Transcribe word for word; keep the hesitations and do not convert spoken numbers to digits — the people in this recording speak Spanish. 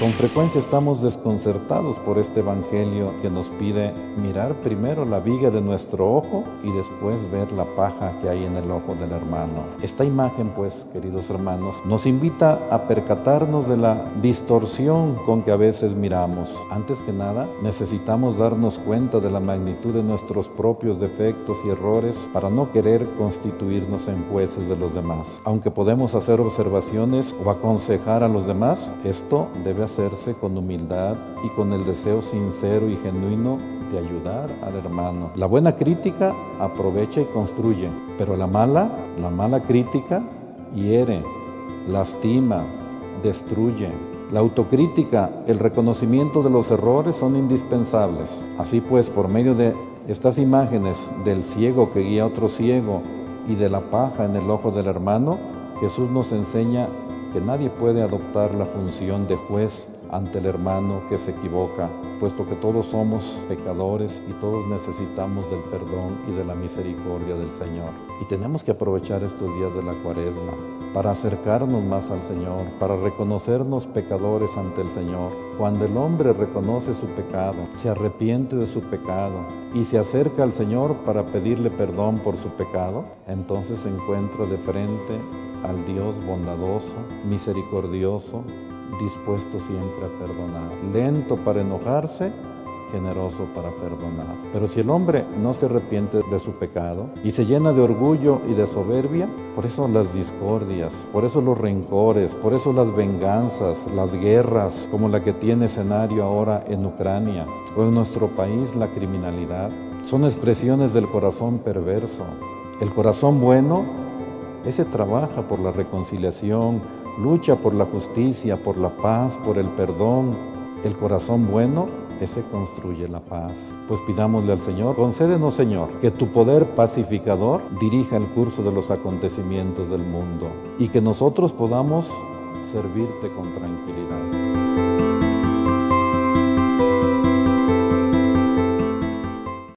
Con frecuencia estamos desconcertados por este evangelio que nos pide mirar primero la viga de nuestro ojo y después ver la paja que hay en el ojo del hermano. Esta imagen, pues, queridos hermanos, nos invita a percatarnos de la distorsión con que a veces miramos. Antes que nada, necesitamos darnos cuenta de la magnitud de nuestros propios defectos y errores para no querer constituirnos en jueces de los demás. Aunque podemos hacer observaciones o aconsejar a los demás, esto debe hacerse con humildad y con el deseo sincero y genuino de ayudar al hermano. La buena crítica aprovecha y construye, pero la mala, la mala crítica hiere, lastima, destruye. La autocrítica, el reconocimiento de los errores son indispensables. Así pues, por medio de estas imágenes del ciego que guía a otro ciego y de la paja en el ojo del hermano, Jesús nos enseña que nadie puede adoptar la función de juez ante el hermano que se equivoca, puesto que todos somos pecadores y todos necesitamos del perdón y de la misericordia del Señor. Y tenemos que aprovechar estos días de la Cuaresma para acercarnos más al Señor, para reconocernos pecadores ante el Señor. Cuando el hombre reconoce su pecado, se arrepiente de su pecado y se acerca al Señor para pedirle perdón por su pecado, entonces se encuentra de frente al Dios bondadoso, misericordioso, dispuesto siempre a perdonar, lento para enojarse, generoso para perdonar. Pero si el hombre no se arrepiente de su pecado y se llena de orgullo y de soberbia, por eso las discordias, por eso los rencores, por eso las venganzas, las guerras, como la que tiene escenario ahora en Ucrania o en nuestro país, la criminalidad, son expresiones del corazón perverso. El corazón bueno, ese trabaja por la reconciliación, lucha por la justicia, por la paz, por el perdón. El corazón bueno, ese construye la paz. Pues pidámosle al Señor, concédenos, Señor, que tu poder pacificador dirija el curso de los acontecimientos del mundo y que nosotros podamos servirte con tranquilidad.